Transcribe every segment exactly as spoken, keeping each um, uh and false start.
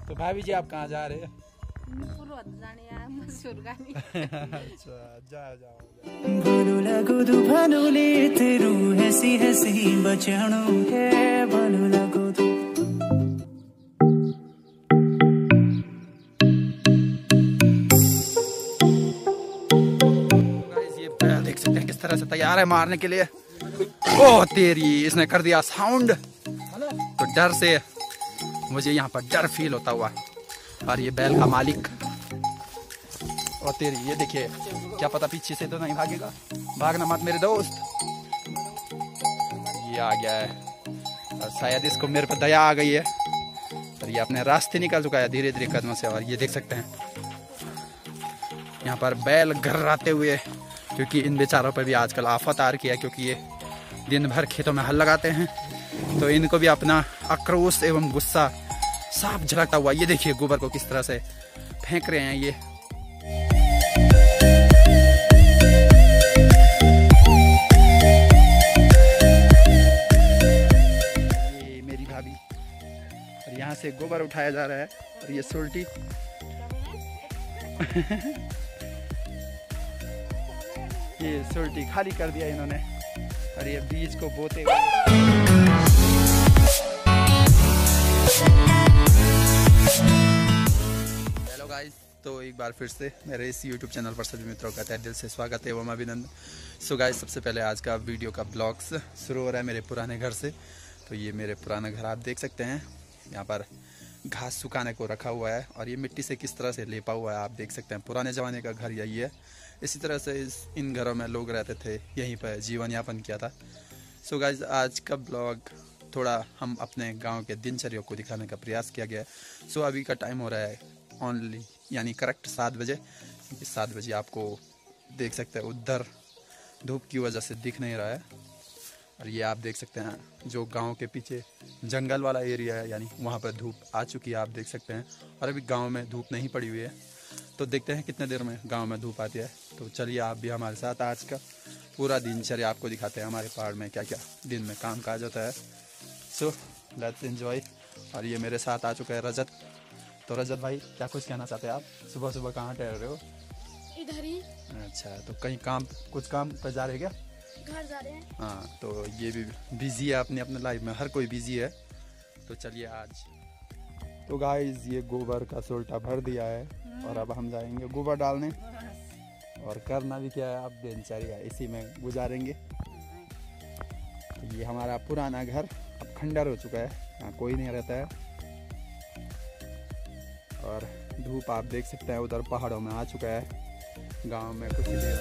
तो भाभी जी आप कहाँ जा रहे हैं? अच्छा जा जाओ भनु लगो दु भनुले तेरू हसी हसी बचणो है भनु लगो दु। गाइस ये बैल देख सकते हैं किस तरह से तैयार है मारने के लिए। ओह तेरी, इसने कर दिया साउंड, तो डर से मुझे यहाँ पर डर फील होता हुआ। और ये बैल का मालिक, और तेरी ये देखिए, क्या पता पीछे से तो नहीं भागेगा। भागना मत मेरे दोस्त। ये आ गया है और शायद इसको मेरे पर दया आ गई है और ये अपने रास्ते निकल चुका है धीरे धीरे कदमों से। और ये देख सकते हैं यहाँ पर बैल घर्राते हुए, क्योंकि इन बेचारों पर भी आजकल आफत आ रही है, क्योंकि ये दिन भर खेतों में हल लगाते हैं, तो इनको भी अपना आक्रोश एवं गुस्सा साफ झलकता हुआ। ये देखिए गोबर को किस तरह से फेंक रहे हैं ये। ये मेरी भाभी, और यहाँ से गोबर उठाया जा रहा है और ये सुल्टी ये सुल्टी खाली कर दिया इन्होंने और ये बीज को बोते हुए। हेलो गाइस, तो एक बार फिर से मेरे इस यूट्यूब चैनल पर सभी मित्रों का तहे दिल से स्वागत है एवं अभिनंदन। सो गाइस, सबसे पहले आज का वीडियो का ब्लॉग्स शुरू हो रहा है मेरे पुराने घर से। तो ये मेरे पुराना घर आप देख सकते हैं, यहाँ पर घास सुखाने को रखा हुआ है और ये मिट्टी से किस तरह से लेपा हुआ है आप देख सकते हैं। पुराने ज़माने का घर यही है। इसी तरह से इस इन घरों में लोग रहते थे, यहीं पर जीवन यापन किया था। सो गाइस, आज का ब्लॉग थोड़ा हम अपने गांव के दिनचर्या को दिखाने का प्रयास किया गया है। सो अभी का टाइम हो रहा है ओनली यानी करेक्ट सात बजे। इस सात बजे आपको देख सकते हैं उधर धूप की वजह से दिख नहीं रहा है, और ये आप देख सकते हैं जो गांव के पीछे जंगल वाला एरिया है, यानी वहाँ पर धूप आ चुकी है आप देख सकते हैं। और अभी गांव में धूप नहीं पड़ी हुई है, तो देखते हैं कितने देर में गांव में धूप आती है। तो चलिए आप भी हमारे साथ आज का पूरा दिनचर्या आपको दिखाते हैं, हमारे पहाड़ में क्या क्या दिन में काम काज होता है। So let's enjoy. और ये मेरे साथ आ चुका है रजत। तो रजत भाई, क्या कुछ कहना चाहते हैं आप? सुबह सुबह कहाँ ठहर रहे हो? इधर ही। अच्छा, तो कहीं काम कुछ काम पर जा रहे क्या? घर जा रहे हैं। हाँ, तो ये भी बिजी है अपनी अपने लाइफ में, हर कोई बिजी है। तो चलिए आज तो गाइस ये गोबर का सोल्टा भर दिया है और अब हम जाएंगे गोबर डालने, और करना भी क्या है आप दिनचर्या इसी में गुजारेंगे। ये हमारा पुराना घर अब खंडर हो चुका है, यहाँ कोई नहीं रहता है। और धूप आप देख सकते हैं उधर पहाड़ों में आ चुका है। गांव में कुछ देर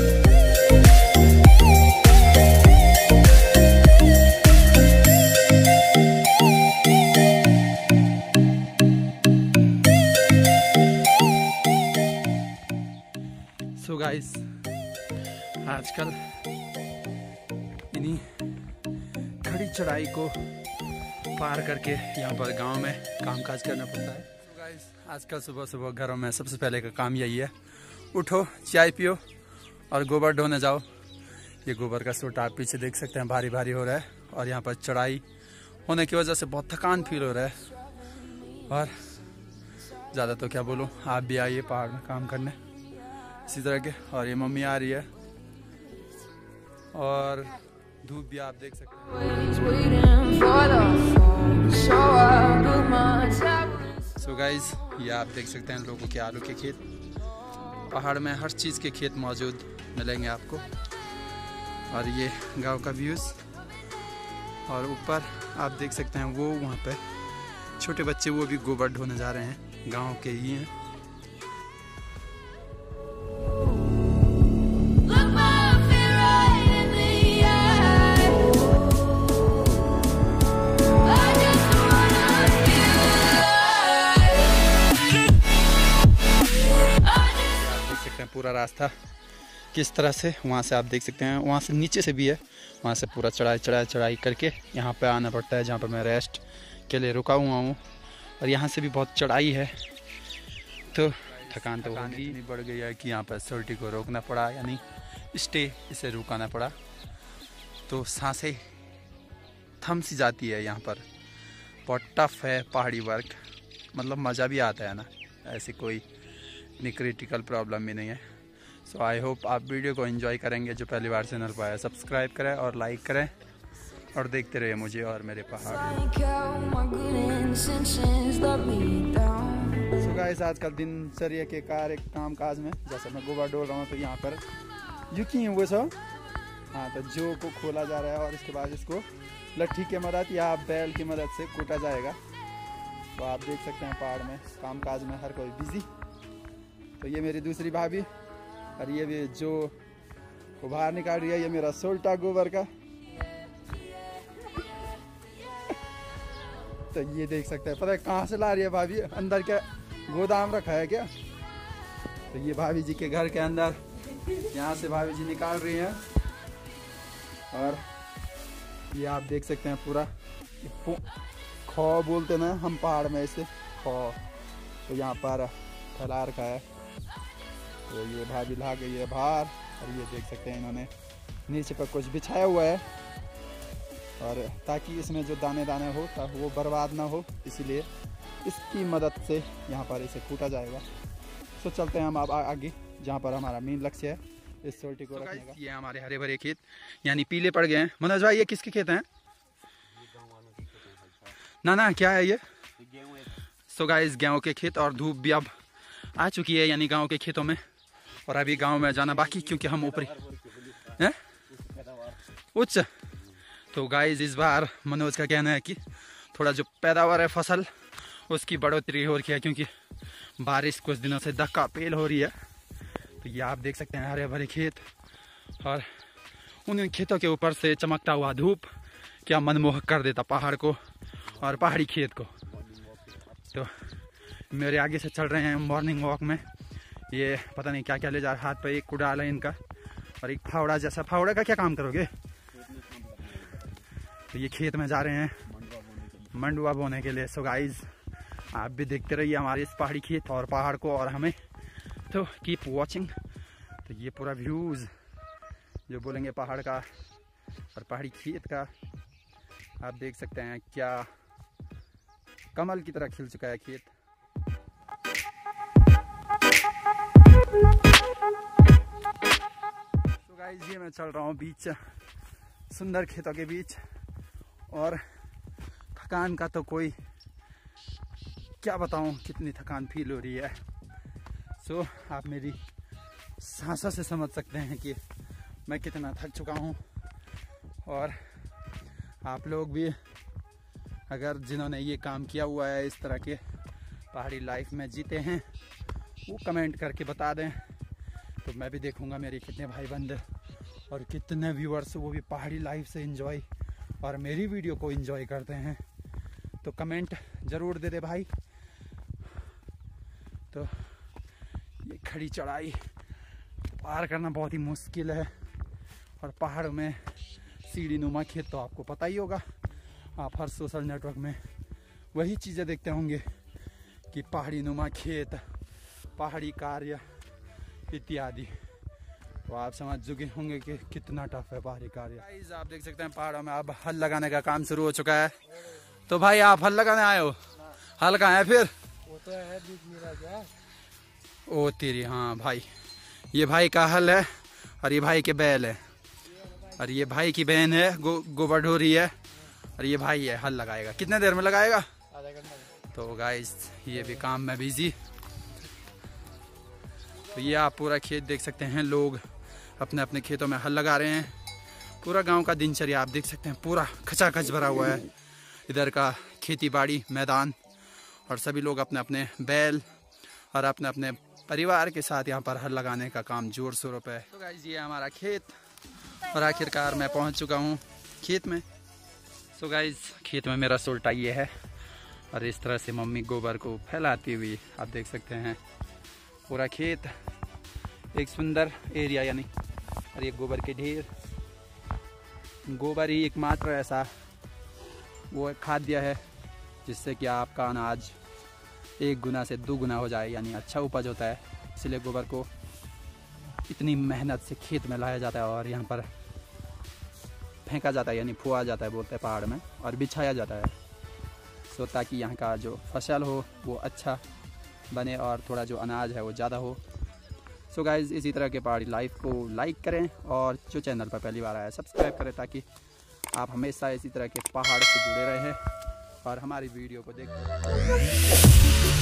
सो गाइस, आजकल इन्हीं खड़ी चढ़ाई को पार करके यहाँ पर गांव में कामकाज करना पड़ता है। so गाइस, आजकल सुबह सुबह घरों में सबसे पहले का काम यही है, उठो, चाय पियो और गोबर ढोने जाओ। ये गोबर का सोटा आप पीछे देख सकते हैं भारी भारी हो रहा है, और यहाँ पर चढ़ाई होने की वजह से बहुत थकान फील हो रहा है। और ज़्यादा तो क्या बोलूँ, आप भी आइए पहाड़ में काम करने इसी तरह के। और ये मम्मी आ रही है और धूप भी आप देख सकते हैं। सो गाइस, ये आप देख सकते हैं लोगों के आलू के खेत। पहाड़ में हर चीज़ के खेत मौजूद मिलेंगे आपको। और ये गांव का व्यूज़, और ऊपर आप देख सकते हैं वो वहाँ पे छोटे बच्चे वो भी गोबर ढोने जा रहे हैं, गांव के ही हैं। पूरा रास्ता किस तरह से वहाँ से आप देख सकते हैं, वहाँ से नीचे से भी है, वहाँ से पूरा चढ़ाई चढ़ाई चढ़ाई करके यहाँ पे आना पड़ता है, जहाँ पर मैं रेस्ट के लिए रुका हुआ हूँ। और यहाँ से भी बहुत चढ़ाई है, तो थकान तो इतनी बढ़ गई है कि यहाँ पर सोल्टी को रोकना पड़ा, यानी स्टे इसे रुकाना पड़ा। तो सांसें थम सी जाती है यहाँ पर, बहुत टफ है पहाड़ी वर्क। मतलब मज़ा भी आता है ना, ऐसी कोई इतनी क्रिटिकल प्रॉब्लम भी नहीं है। सो आई होप आप वीडियो को एंजॉय करेंगे। जो पहली बार चैनल पर आया सब्सक्राइब करें और लाइक करें और देखते रहिए मुझे और मेरे पहाड़। सो गाइस आज का दिनचर्या के कार्य काम काज में जैसे मैं गोबर डोल रहा हूँ तो यहाँ पर युकी वो सब हाँ तो जो को खोला जा रहा है और इसके बाद इसको लट्ठी की मदद या बैल की मदद से कूटा जाएगा। तो आप देख सकते हैं पहाड़ में काम काज में हर कोई बिजी। तो ये मेरी दूसरी भाभी और ये भी जो को बाहर निकाल रही है, ये मेरा सोल्टा गोबर का। तो ये देख सकते हैं, पता है कहाँ से ला रही है भाभी, अंदर क्या गोदाम रखा है क्या। तो ये भाभी जी के घर के अंदर यहाँ से भाभी जी निकाल रही हैं और ये आप देख सकते हैं पूरा खो बोलते ना हम पहाड़ में, इसे खो। तो यहाँ पर फैला रखा है। तो ये भाभी ला गई है बाहर और ये देख सकते हैं इन्होंने नीचे पर कुछ बिछाया हुआ है और ताकि इसमें जो दाने दाने हो वो बर्बाद ना हो, इसीलिए इसकी मदद से यहाँ पर इसे कूटा जाएगा। तो चलते हैं हम अब आगे जहाँ पर हमारा मेन लक्ष्य है इस सोल्टी को रखने का। ये हमारे हरे भरे खेत यानी पीले पड़ गए हैं। मनोज भाई ये किसके खेत हैं? ना ना क्या है ये? सो गाइस गेहूं के खेत और धूप भी अब आ चुकी है यानी गांव के खेतों में। और अभी गांव में जाना बाकी क्योंकि हम ऊपरी हैं उच्च। तो गाइस इस बार मनोज का कहना है कि थोड़ा जो पैदावार है फसल उसकी बढ़ोतरी हो रही है क्योंकि बारिश कुछ दिनों से धक्का पेल हो रही है। तो ये आप देख सकते हैं हरे भरे खेत और उन खेतों के ऊपर से चमकता हुआ धूप क्या मनमोहक कर देता पहाड़ को और पहाड़ी खेत को। तो मेरे आगे से चल रहे हैं मॉर्निंग वॉक में। ये पता नहीं क्या क्या ले जा रहा है, हाथ पे एक कुड़ाल है इनका और एक फावड़ा जैसा। फावड़ा का क्या काम करोगे? तो ये खेत में जा रहे हैं मंडुआ बोने के लिए। सो गाइस आप भी देखते रहिए हमारे इस पहाड़ी खेत और पहाड़ को और हमें। तो कीप वॉचिंग। तो ये पूरा व्यूज़ जो बोलेंगे पहाड़ का और पहाड़ी खेत का आप देख सकते हैं क्या कमल की तरह खिल चुका है खेत। तो गाइस ये मैं चल रहा हूँ बीच सुंदर खेतों के बीच और थकान का तो कोई क्या बताऊँ कितनी थकान फील हो रही है। सो आप मेरी सांसों से समझ सकते हैं कि मैं कितना थक चुका हूँ। और आप लोग भी अगर जिन्होंने ये काम किया हुआ है इस तरह के पहाड़ी लाइफ में जीते हैं वो कमेंट करके बता दें तो मैं भी देखूंगा मेरे कितने भाई बंद और कितने व्यूअर्स वो भी पहाड़ी लाइफ से एंजॉय और मेरी वीडियो को एंजॉय करते हैं। तो कमेंट ज़रूर दे दे भाई। तो ये खड़ी चढ़ाई पार करना बहुत ही मुश्किल है और पहाड़ों में सीढ़ी नुमा खेत तो आपको पता ही होगा, आप हर सोशल नेटवर्क में वही चीज़ें देखते होंगे कि पहाड़ी नुमा खेत, पहाड़ी कार्य इत्यादि। तो आप समझ चुके होंगे कि कितना टफ है पहाड़ी कार्य। गाइस आप देख सकते हैं पहाड़ों में अब हल लगाने का काम शुरू हो चुका है। तो भाई आप हल लगाने आए हो? हल कहाँ है फिर? वो तो है बीच मेरा क्या? ओ तेरी हाँ भाई, ये भाई का हल है और ये भाई के बैल है और ये भाई की बहन है गो गोबर ढो रही है और ये भाई है हल लगाएगा। कितने देर में लगाएगा? आधा घंटा। तो गाइस ये भी काम में बिजी। तो ये आप पूरा खेत देख सकते हैं, लोग अपने अपने खेतों में हल लगा रहे हैं। पूरा गांव का दिनचर्या आप देख सकते हैं, पूरा खचाखच भरा हुआ है इधर का खेती बाड़ी मैदान और सभी लोग अपने अपने बैल और अपने अपने परिवार के साथ यहाँ पर हल लगाने का काम जोर शोरों पे है। तो गाइस ये हमारा खेत और आखिरकार मैं पहुँच चुका हूँ खेत में। सो गाइस खेत में मेरा सोल्टा ये है और इस तरह से मम्मी गोबर को फैलाती हुई आप देख सकते हैं पूरा खेत एक सुंदर एरिया यानी। और ये गोबर के ढेर, गोबर ही एकमात्र ऐसा वो खाद्य है जिससे कि आपका अनाज एक गुना से दो गुना हो जाए यानी अच्छा उपज होता है। इसलिए गोबर को इतनी मेहनत से खेत में लाया जाता है और यहाँ पर फेंका जाता है यानी फुआ जाता है बोलते हैं पहाड़ में और बिछाया जाता है। सो ताकि यहाँ का जो फसल हो वो अच्छा बने और थोड़ा जो अनाज है वो ज़्यादा हो। सो गाइज़ इसी तरह के पहाड़ी लाइफ को लाइक करें और जो चैनल पर पहली बार आया सब्सक्राइब करें ताकि आप हमेशा इसी तरह के पहाड़ से जुड़े रहें और हमारी वीडियो को देखते रहें।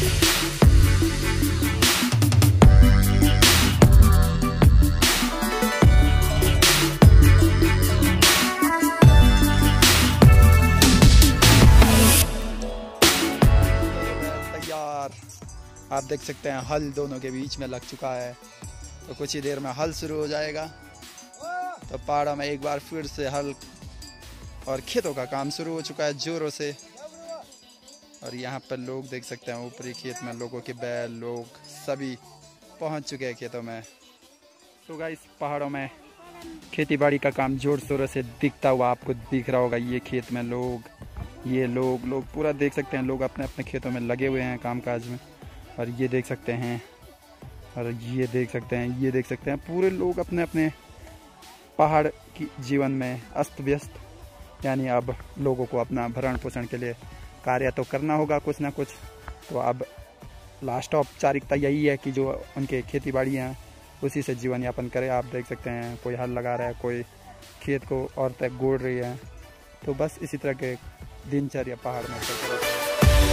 आप देख सकते हैं हल दोनों के बीच में लग चुका है, तो कुछ ही देर में हल शुरू हो जाएगा। तो पहाड़ों में एक बार फिर से हल और खेतों का काम शुरू हो चुका है जोरों से। और यहाँ पर लोग देख सकते हैं ऊपरी खेत में लोगों के बैल लोग सभी पहुँच चुके हैं खेतों में। तो गाइस पहाड़ों में खेती बाड़ी का काम जोर शोरों से दिखता हुआ आपको दिख रहा होगा। ये खेत में लोग ये लोग लोग पूरा देख सकते हैं, लोग अपने अपने खेतों में लगे हुए हैं कामकाज में। और ये देख सकते हैं और ये देख सकते हैं ये देख सकते हैं पूरे लोग अपने अपने पहाड़ की जीवन में अस्त व्यस्त। यानी अब लोगों को अपना भरण पोषण के लिए कार्य तो करना होगा कुछ ना कुछ। तो अब लास्ट औपचारिकता यही है कि जो उनके खेती बाड़ी हैं उसी से जीवन यापन करें। आप देख सकते हैं कोई हल लगा रहा है, कोई खेत को औरतें गोड़ रही है। तो बस इसी तरह के दिनचर्या पहाड़ में चलते रहते हैं।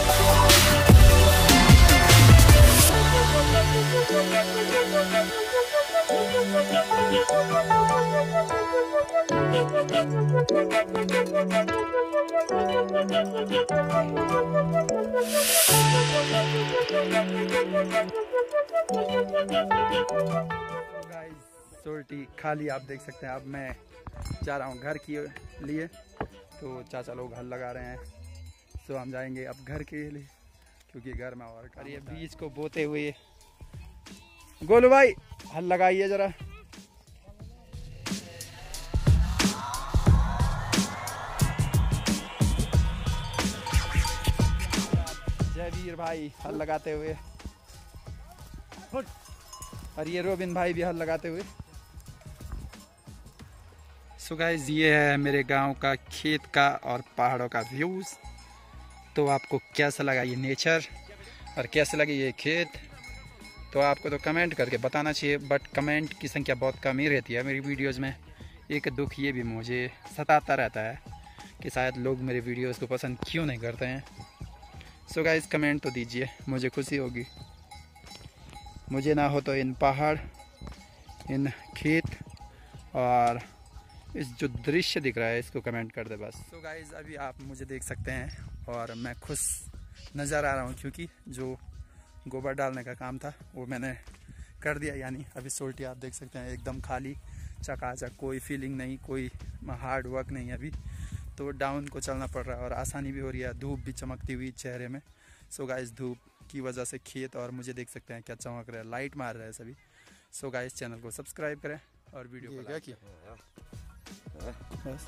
सोल्टी खाली आप देख सकते हैं। अब मैं जा रहा हूँ घर के लिए, तो चाचा लोग हल लगा रहे हैं। तो हम जाएंगे अब घर के लिए क्योंकि घर में और कर ये बीज को बोते हुए। गोलू भाई हल लगाइए जरा। जयवीर भाई हल लगाते हुए और ये रोबिन भाई भी हल लगाते हुए। सो गाइस ये है मेरे गांव का खेत का और पहाड़ों का व्यूज़। तो आपको कैसा लगा ये नेचर और कैसे लगे ये खेत, तो आपको तो कमेंट करके बताना चाहिए। बट कमेंट की संख्या बहुत कम ही रहती है मेरी वीडियोस में। एक दुख ये भी मुझे सताता रहता है कि शायद लोग मेरे वीडियोस को पसंद क्यों नहीं करते हैं। सो गाइस कमेंट तो दीजिए, मुझे खुशी होगी। मुझे ना हो तो इन पहाड़, इन खेत और इस जो दृश्य दिख रहा है इसको कमेंट कर दे बस। सो गाइस अभी आप मुझे देख सकते हैं और मैं खुश नज़र आ रहा हूँ क्योंकि जो गोबर डालने का काम था वो मैंने कर दिया। यानी अभी सोल्टी आप देख सकते हैं एकदम खाली चकाचक, कोई फीलिंग नहीं, कोई हार्ड वर्क नहीं अभी। तो डाउन को चलना पड़ रहा है और आसानी भी हो रही है। धूप भी चमकती हुई चेहरे में। सो गाइस धूप की वजह से खेत और मुझे देख सकते हैं क्या चमक रहा है, लाइट मार रहा है सभी। सो गाइस चैनल को सब्सक्राइब करें और वीडियो को लाइक किया बस।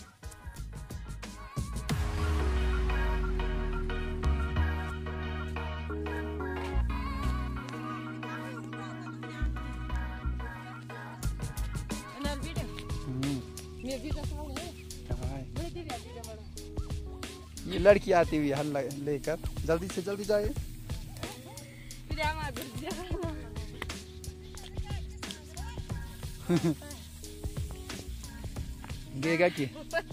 ये लड़की आती हुई हल लेकर, जल्दी से जल्दी जाए। देगा कि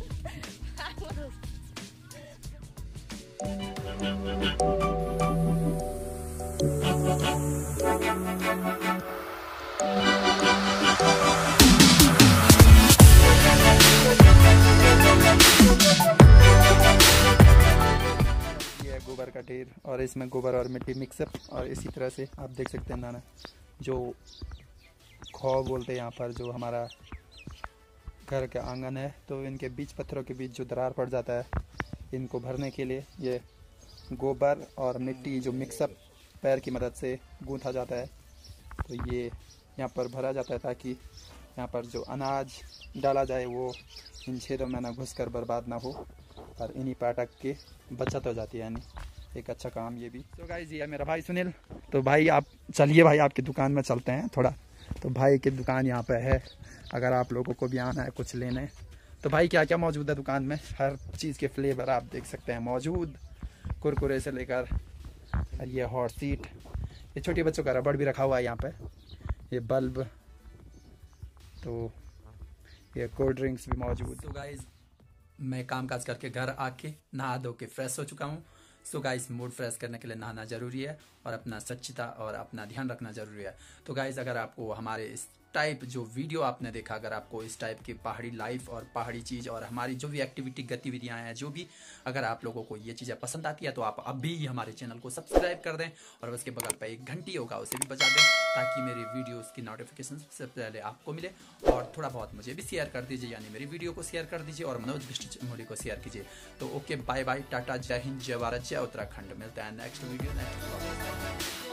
गोबर का ढेर और इसमें गोबर और मिट्टी मिक्सअप। और इसी तरह से आप देख सकते हैं नाना जो खौ बोलते हैं यहाँ पर, जो हमारा घर के आंगन है, तो इनके बीच पत्थरों के बीच जो दरार पड़ जाता है, इनको भरने के लिए ये गोबर और मिट्टी जो मिक्सअप पैर की मदद से गूंथा जाता है। तो ये यहाँ पर भरा जाता है ताकि यहाँ पर जो अनाज डाला जाए वो इन छेदों में ना घुसकर बर्बाद ना हो और इन्हीं पाटक के बचत हो जाती है। यानी एक अच्छा काम ये भी। तो गाइस ये मेरा भाई सुनील। तो भाई आप चलिए, भाई आपकी दुकान में चलते हैं थोड़ा। तो भाई की दुकान यहाँ पे है, अगर आप लोगों को भी आना है कुछ लेने। तो भाई क्या क्या मौजूद है दुकान में, हर चीज़ के फ्लेवर आप देख सकते हैं मौजूद। कुरकुरे से लेकर, और ये हॉट सीट, ये छोटे बच्चों का रबड़ भी रखा हुआ है यहाँ पे, ये बल्ब, तो ये कोल्ड ड्रिंक्स भी मौजूद। तो गाइस मैं काम काज करके घर आके नहा धो के फ्रेश हो चुका हूँ। सो गाइस मूड फ्रेश करने के लिए नहाना जरूरी है और अपना स्वच्छता और अपना ध्यान रखना जरूरी है। तो गाइस अगर आपको हमारे इस टाइप जो वीडियो आपने देखा, अगर आपको इस टाइप की पहाड़ी लाइफ और पहाड़ी चीज़ और हमारी जो भी एक्टिविटी गतिविधियां हैं, जो भी अगर आप लोगों को ये चीज़ें पसंद आती है तो आप अभी हमारे चैनल को सब्सक्राइब कर दें और उसके बगल पर एक घंटी होगा उसे भी बजा दें, ताकि मेरी वीडियोस की नोटिफिकेशन सबसे पहले आपको मिले। और थोड़ा बहुत मुझे भी शेयर कर दीजिए, यानी मेरी वीडियो को शेयर कर दीजिए और मनोज बिष्ट को शेयर कीजिए। तो ओके, बाय बाय, टाटा, जय हिंद, जय भारत, जय उत्तराखंड। मिलता है नेक्स्ट वीडियो नेक्स्ट।